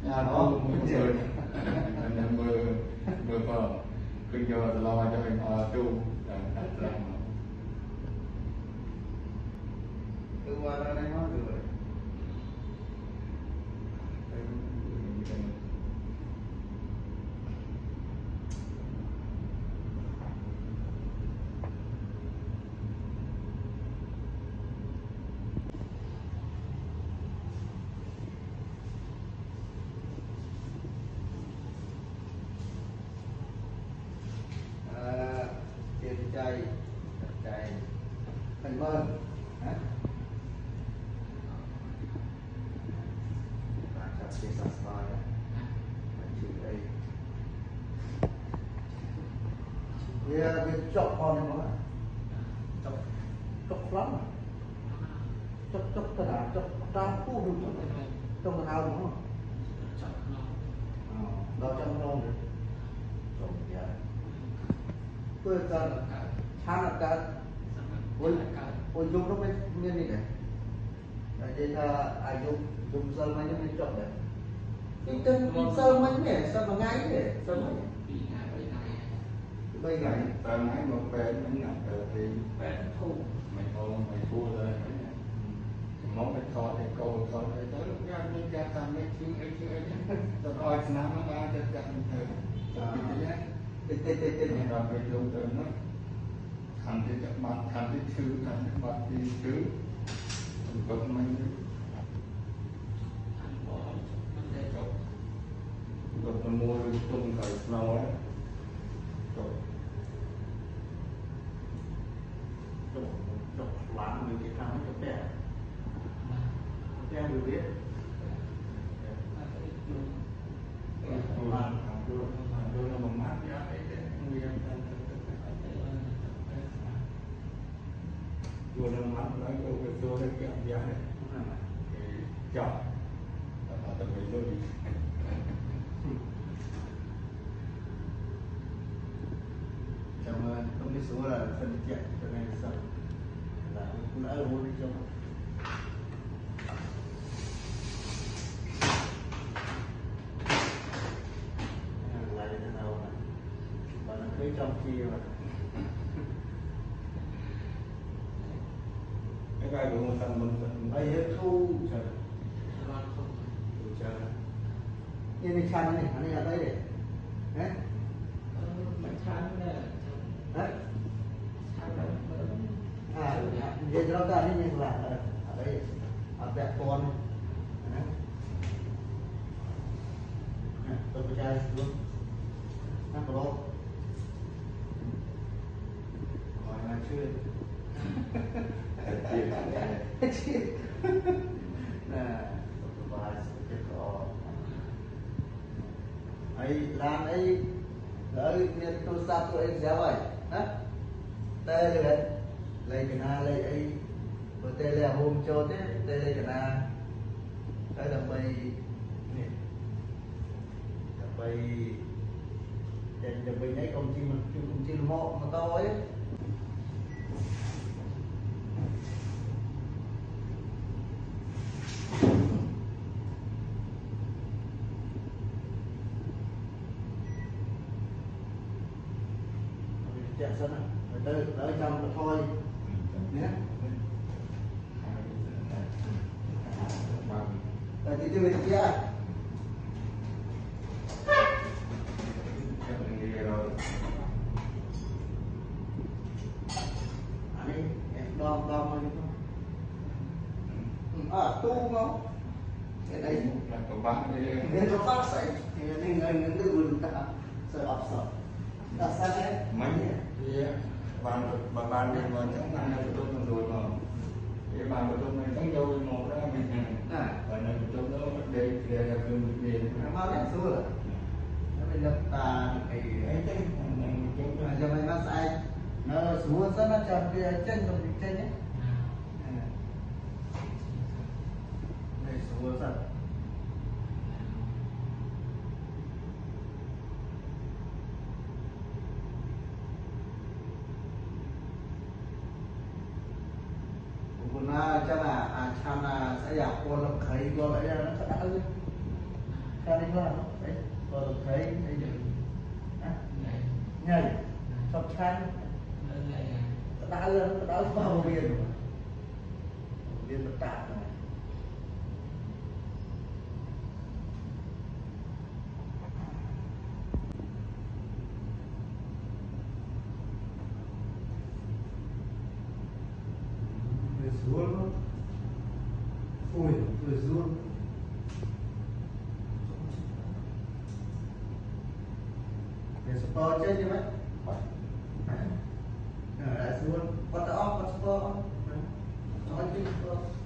nhà nó muốn chơi nên mưa vào cứ giờ lo cho mình tu từ qua đây nó được rồi. Chạy thành mơ hả? Chặt cái sạc bài chữ đây việc chọc con này nó chọc lắm chọc cái nào chọc tao khu được trong cái nào đúng không? Đó trong nó được chọc dạ tôi ra chán là cái ôi dùng nó mới như này đây là ai dùng sơ máy nó mới chọc đấy cái chân sơ máy này sao mà ngay để sơ máy bây giờ ta nói một bé nó ngặt rồi thì bé thu mày thua rồi món mày thọ thì câu thọ thì tới lúc ra đi ra tam mấy chuyện ấy tao coi năm nó ba cho chặt thử tê rồi mày dùng từ nó thành thì chặt mặt thành thì thứ thành thì mặt thì thứ vẫn mình vật mua được tung cởi nó ấy chọc láng người cái thằng chọc kẻ được biết đưa nó bằng mát ra đấy đưa nó mát nói đưa cái kẹo ra đấy chọc tập mình thôi trong cái số là phần chạy cho này sao là cũng đã luôn đi trong lại thế nào mà còn nó thấy trong kia mà cái gai của một thằng mình bây giờ thu chờ như này chăn này anh ở đây để đấy đấy vậy đó ta đi nhưng là ở đây ở đẹp con tôi phải trai luôn nó có đâu hỏi là chưa ấy làm ấy đợi nên tôi sao tôi anh giáo vậy hả tê rồi lấy cái na lấy ấy bữa tê là hôm cho thế tê lấy cái na cái đầm bay nè đầm bay đầm bay đấy công chim mọ mà to ấy chạy sân này đỡ trong nó thôi nhé là thì tôi kia anh ấy đom tu không cái đấy là của bạn đi nên nó phát xảy thì nên người cứ vườn ta sợ ập sợ ta sao đấy mấy thì bạn đi mà chẳng ăn được tôi còn rồi mà cái bàn của tôi mình chẳng đâu một đó mình và này của tôi nó đây là cơm gì nó đẹp xưa rồi nó bị lập tà cái ấy chứ cho mày bắt sai nó xuống rất nó chậm cái chân còn bị chân nhé này xuống rất cho là chăm là sẽ giảm con lập khấy con lại nó sẽ đã cái là nó đấy còn thấy thấy được nhảy sọc khăn đã lên đã vào viên viên bất tạp này xuống ui rồi xuống để support chơi như vậy lại xuống bắt off bắt support nói chứ